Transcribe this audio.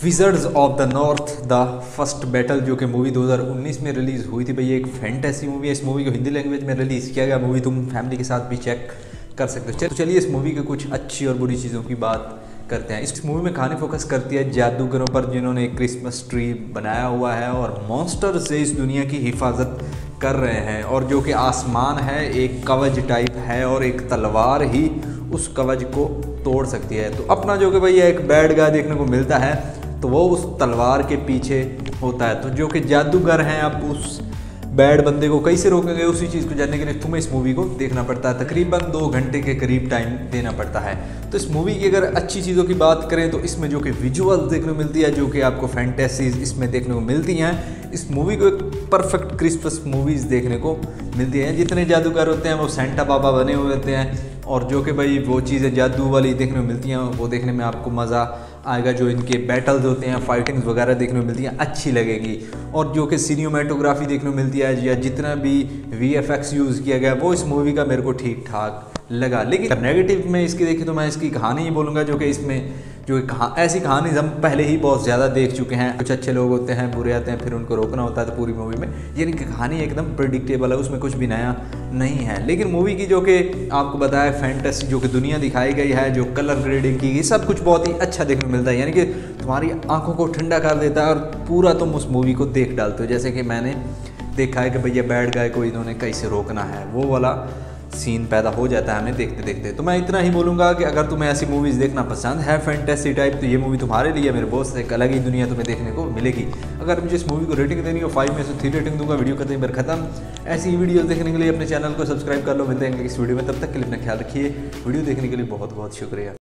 Wizards of the north the first battle, जो कि movie 2019 में रिलीज़ हुई थी। भाई एक फैंटेसी मूवी है। इस मूवी को हिंदी लैंग्वेज में रिलीज़ किया गया। मूवी तुम फैमिली के साथ भी चेक कर सकते हो। तो चलिए इस मूवी के कुछ अच्छी और बुरी चीज़ों की बात करते हैं। इस मूवी में कहानी फोकस करती है जादूगरों पर जिन्होंने एक क्रिसमस ट्री बनाया हुआ है और मॉन्स्टर से इस दुनिया की हिफाजत कर रहे हैं। और जो कि आसमान है एक कवच टाइप है और एक तलवार ही उस कवच को तोड़ सकती है। तो अपना जो कि भाई एक बैड गाय देखने को मिलता है तो वो उस तलवार के पीछे होता है। तो जो कि जादूगर हैं अब उस बैड बंदे को कैसे रोकेंगे, उसी चीज़ को जानने के लिए तुम्हें इस मूवी को देखना पड़ता है। तकरीबन 2 घंटे के करीब टाइम देना पड़ता है। तो इस मूवी की अगर अच्छी चीज़ों की बात करें तो इसमें जो कि विजुअल देखने को मिलती है, जो कि आपको फैंटेसीज इसमें देखने को मिलती हैं। इस मूवी को एक परफेक्ट क्रिसमस मूवीज़ देखने को मिलती हैं। जितने जादूगर होते हैं वो सेंटा बाबा बने हुए होते हैं और जो कि भाई वो चीज़ें जादू वाली देखने को मिलती हैं वो देखने में आपको मज़ा आएगा। जो इनके बैटल्स होते हैं, फाइटिंग्स वगैरह देखने को मिलती हैं, अच्छी लगेगी। और जो कि सिनेमेटोग्राफी देखने को मिलती है या जितना भी VFX यूज़ किया गया वो इस मूवी का मेरे को ठीक ठाक लगा। लेकिन नेगेटिव में इसकी देखी तो मैं इसकी कहानी ही बोलूँगा, जो कि इसमें जो ऐसी कहानी हम पहले ही बहुत ज़्यादा देख चुके हैं। कुछ अच्छे लोग होते हैं, बुरे आते हैं, फिर उनको रोकना होता है। तो पूरी मूवी में यानी कि कहानी एकदम प्रेडिक्टेबल है, उसमें कुछ भी नया नहीं है। लेकिन मूवी की जो कि आपको बताया फैंटेसी जो कि दुनिया दिखाई गई है, जो कलर ग्रेडिंग की, ये सब कुछ बहुत ही अच्छा देखने को मिलता है। यानी कि तुम्हारी आंखों को ठंडा कर देता है और पूरा तुम उस मूवी को देख डालते हो। जैसे कि मैंने देखा है कि भैया बैड गाय को इन्होंने कैसे रोकना है, वो वाला सीन पैदा हो जाता है हमें देखते देखते। तो मैं इतना ही बोलूँगा कि अगर तुम्हें ऐसी मूवीज़ देखना पसंद है फैंटेसी टाइप, तो ये मूवी तुम्हारे लिए मेरे दोस्त। एक अलग ही दुनिया तुम्हें देखने को मिलेगी। अगर मुझे इस मूवी को रेटिंग देनी हो 5 में से 3 रेटिंग दूंगा। वीडियो करते ही खत्म। ऐसी ही वीडियो देखने के लिए अपने चैनल को सब्सक्राइब कर लो। मिलते हैं इस वीडियो में, तब तक के लिए अपना ख्याल रखिए। वीडियो देखने के लिए बहुत बहुत शुक्रिया।